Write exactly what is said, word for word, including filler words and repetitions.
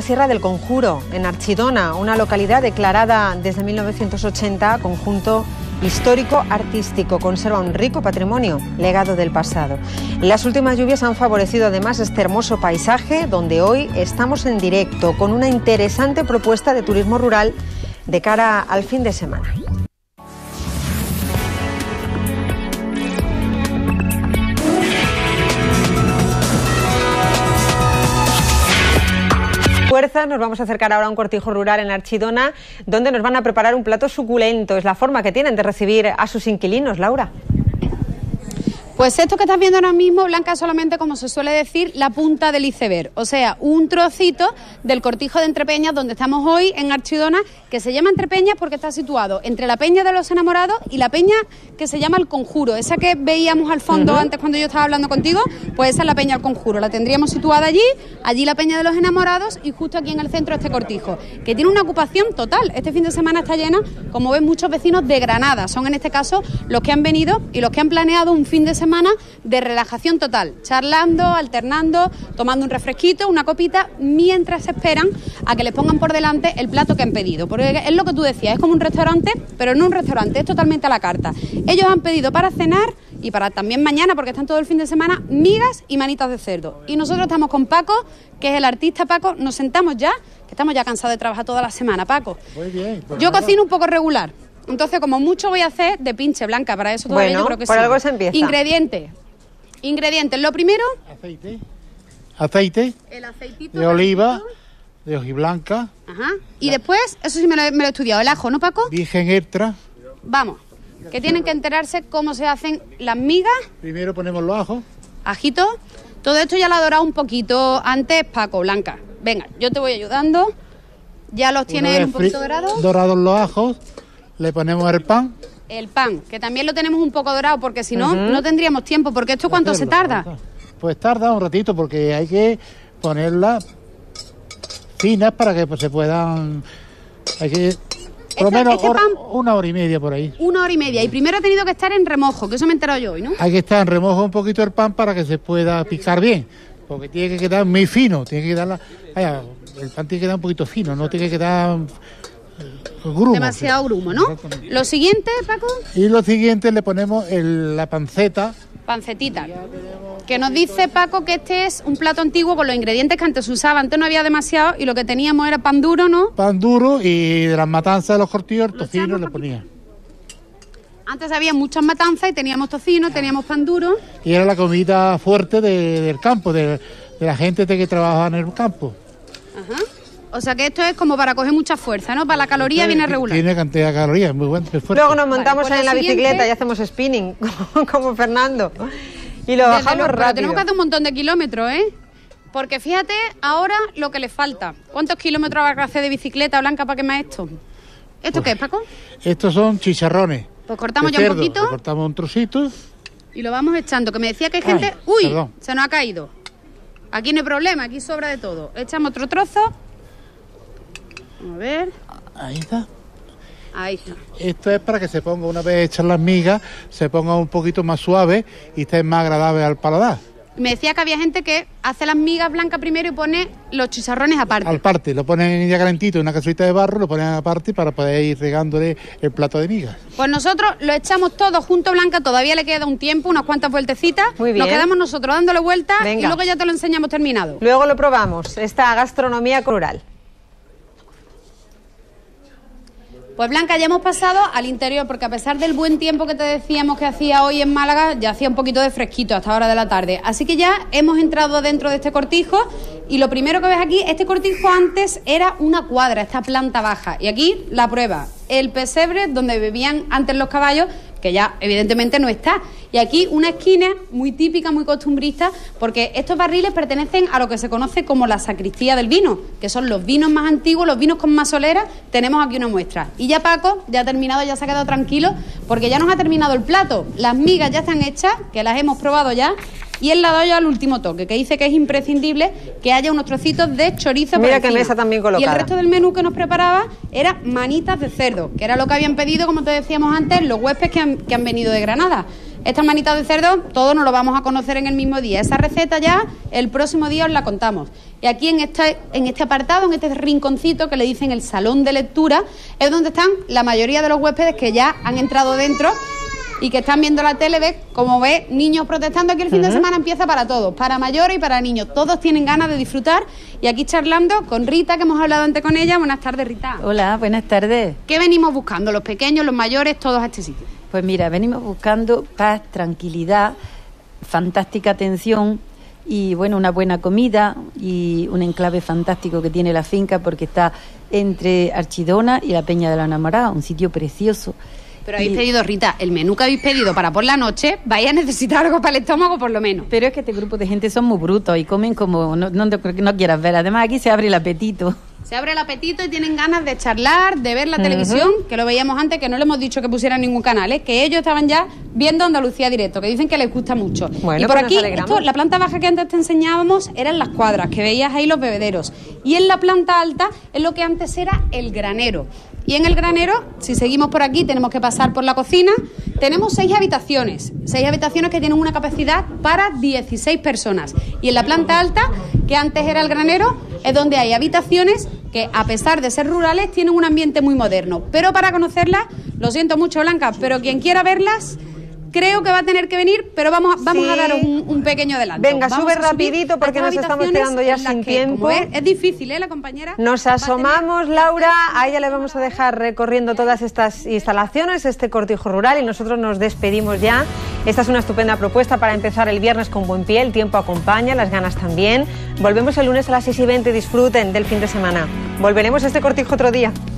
Sierra del Conjuro, en Archidona, una localidad declarada desde mil novecientos ochenta conjunto histórico-artístico. Conserva un rico patrimonio, legado del pasado. Las últimas lluvias han favorecido además este hermoso paisaje, donde hoy estamos en directo con una interesante propuesta de turismo rural de cara al fin de semana. Fuerza, nos vamos a acercar ahora a un cortijo rural en Archidona, donde nos van a preparar un plato suculento. Es la forma que tienen de recibir a sus inquilinos, Laura. Pues esto que estás viendo ahora mismo, Blanca, es solamente, como se suele decir, la punta del iceberg. O sea, un trocito del cortijo de Entrepeñas, donde estamos hoy en Archidona, que se llama Entrepeñas porque está situado entre la Peña de los Enamorados y la peña que se llama El Conjuro. Esa que veíamos al fondo uh-huh. antes cuando yo estaba hablando contigo, pues esa es la Peña El Conjuro. La tendríamos situada allí, allí la Peña de los Enamorados y justo aquí en el centro este cortijo, que tiene una ocupación total. Este fin de semana está llena, como ven, muchos vecinos de Granada. Son en este caso los que han venido y los que han planeado un fin de semana semana de relajación total, charlando, alternando, tomando un refresquito, una copita, mientras esperan a que les pongan por delante el plato que han pedido. Porque es lo que tú decías, es como un restaurante, pero no un restaurante, es totalmente a la carta. Ellos han pedido para cenar y para también mañana, porque están todo el fin de semana, migas y manitas de cerdo. Y nosotros estamos con Paco, que es el artista. Paco, nos sentamos ya, que estamos ya cansados de trabajar toda la semana, Paco. Muy bien. Pues yo nada. Cocino un poco regular. Entonces, como mucho voy a hacer de pinche, Blanca, para eso todavía bueno, yo creo que por sí. algo se empieza. Ingredientes. Ingredientes. Lo primero... Aceite. Aceite. El aceitito. De oliva, de hojiblanca. Ajá. Y después, eso sí me lo, me lo he estudiado, el ajo, ¿no, Paco? Virgen extra. Vamos, que tienen que enterarse cómo se hacen las migas. Primero ponemos los ajos. Ajito. Todo esto ya lo ha dorado un poquito antes, Paco, Blanca. Venga, yo te voy ayudando. Ya los tienes un poquito dorados. Dorados los ajos. Le ponemos el pan. El pan, que también lo tenemos un poco dorado, porque si no, uh-huh. no tendríamos tiempo. Porque esto, ¿cuánto hacerlo, se tarda? Pues tarda un ratito, porque hay que ponerlas finas para que pues, se puedan... Hay que... Por lo menos este hora, pan, una hora y media por ahí. Una hora y media. Y primero ha tenido que estar en remojo, que eso me he enterado yo hoy, ¿no? Hay que estar en remojo un poquito el pan para que se pueda picar bien. Porque tiene que quedar muy fino. Tiene que quedar la... Vaya, el pan tiene que quedar un poquito fino, no tiene que quedar... Grumo, demasiado grumo, ¿no? Lo siguiente, Paco. Y lo siguiente le ponemos el, la panceta. Pancetita. Que nos dice Paco que este es un plato antiguo con los ingredientes que antes se usaban. Antes no había demasiado y lo que teníamos era pan duro, ¿no? Pan duro y de las matanzas de los cortillos, el tocino le ponía. Antes había muchas matanzas y teníamos tocino, teníamos pan duro. Y era la comida fuerte de, del campo, de, de la gente que trabajaba en el campo. Ajá. O sea que esto es como para coger mucha fuerza, ¿no? Para la caloría Usted viene regular. Tiene cantidad de calorías, muy bueno, muy fuerte. Luego nos montamos vale, pues en la siguiente... bicicleta y hacemos spinning, como, como Fernando. Y lo Desde bajamos luego, rápido. Pero tenemos que hacer un montón de kilómetros, ¿eh? Porque fíjate ahora lo que le falta. ¿Cuántos kilómetros habrá que hacer de bicicleta, Blanca, para quemar esto? ¿Esto pues, qué es, Paco? Estos son chicharrones. Pues cortamos ya cerdo. un poquito. Le cortamos un trocito. Y lo vamos echando. Que me decía que hay gente... Ay, ¡Uy! perdón. Se nos ha caído. Aquí no hay problema, aquí sobra de todo. Echamos otro trozo. A ver. Ahí está. Ahí está. Esto es para que se ponga, una vez hechas las migas, se ponga un poquito más suave y esté más agradable al paladar. Me decía que había gente que hace las migas blancas primero y pone los chicharrones aparte. Al parte, lo ponen ya calentito en una cazuelita de barro, lo ponen aparte para poder ir regándole el plato de migas. Pues nosotros lo echamos todo junto, Blanca, todavía le queda un tiempo, unas cuantas vueltecitas. Muy bien. Nos quedamos nosotros dándole vueltas. Venga. Y luego ya te lo enseñamos terminado. Luego lo probamos, esta gastronomía rural. Pues Blanca, ya hemos pasado al interior, porque a pesar del buen tiempo que te decíamos que hacía hoy en Málaga, ya hacía un poquito de fresquito hasta hora de la tarde. Así que ya hemos entrado dentro de este cortijo y lo primero que ves aquí, este cortijo antes era una cuadra, esta planta baja. Y aquí la prueba, el pesebre donde vivían antes los caballos, que ya evidentemente no está. Y aquí una esquina muy típica, muy costumbrista, porque estos barriles pertenecen a lo que se conoce como la sacristía del vino, que son los vinos más antiguos, los vinos con más solera. Tenemos aquí una muestra. Y ya Paco ya ha terminado, ya se ha quedado tranquilo, porque ya nos ha terminado el plato. Las migas ya están hechas, que las hemos probado ya, y él le ha dado ya el último toque, que dice que es imprescindible que haya unos trocitos de chorizo. Mira por qué encima. mesa también colocada. Y el resto del menú que nos preparaba era manitas de cerdo, que era lo que habían pedido, como te decíamos antes, los huéspedes que han, que han venido de Granada. Esta manita de cerdo, todos nos lo vamos a conocer en el mismo día. Esa receta ya, el próximo día os la contamos. Y aquí en este, en este apartado, en este rinconcito que le dicen el salón de lectura, es donde están la mayoría de los huéspedes que ya han entrado dentro y que están viendo la tele. Ves, como ves, niños protestando. Aquí el fin uh-huh. de semana empieza para todos, para mayores y para niños. Todos tienen ganas de disfrutar. Y aquí charlando con Rita, que hemos hablado antes con ella. Buenas tardes, Rita. Hola, buenas tardes. ¿Qué venimos buscando? Los pequeños, los mayores, todos a este sitio. Pues mira, venimos buscando paz, tranquilidad, fantástica atención y, bueno, una buena comida y un enclave fantástico que tiene la finca porque está entre Archidona y la Peña de la Enamorada, un sitio precioso. Pero habéis y... pedido, Rita, el menú que habéis pedido para por la noche, vais a necesitar algo para el estómago por lo menos. Pero es que este grupo de gente son muy brutos y comen como no, no, no quieras ver. Además aquí se abre el apetito. Se abre el apetito y tienen ganas de charlar, de ver la uh-huh. televisión, que lo veíamos antes, que no le hemos dicho que pusieran ningún canal, ¿eh? Que ellos estaban ya viendo Andalucía Directo, que dicen que les gusta mucho. Bueno, y por pues aquí, esto, la planta baja que antes te enseñábamos eran las cuadras, que veías ahí los bebederos. Y en la planta alta es lo que antes era el granero. Y en el granero, si seguimos por aquí, tenemos que pasar por la cocina. Tenemos seis habitaciones, seis habitaciones que tienen una capacidad para dieciséis personas. Y en la planta alta, que antes era el granero, es donde hay habitaciones que, a pesar de ser rurales, tienen un ambiente muy moderno. Pero para conocerlas, lo siento mucho, Blanca, pero quien quiera verlas, creo que va a tener que venir, pero vamos, a, vamos sí. a dar un, un pequeño adelanto. Venga, vamos sube rapidito porque nos estamos quedando ya sin que, tiempo. Es, es difícil, ¿eh, la compañera? Nos asomamos, Laura, a ella le vamos a dejar recorriendo todas estas instalaciones, este cortijo rural, y nosotros nos despedimos ya. Esta es una estupenda propuesta para empezar el viernes con buen pie, el tiempo acompaña, las ganas también. Volvemos el lunes a las seis y veinte, disfruten del fin de semana. Volveremos a este cortijo otro día.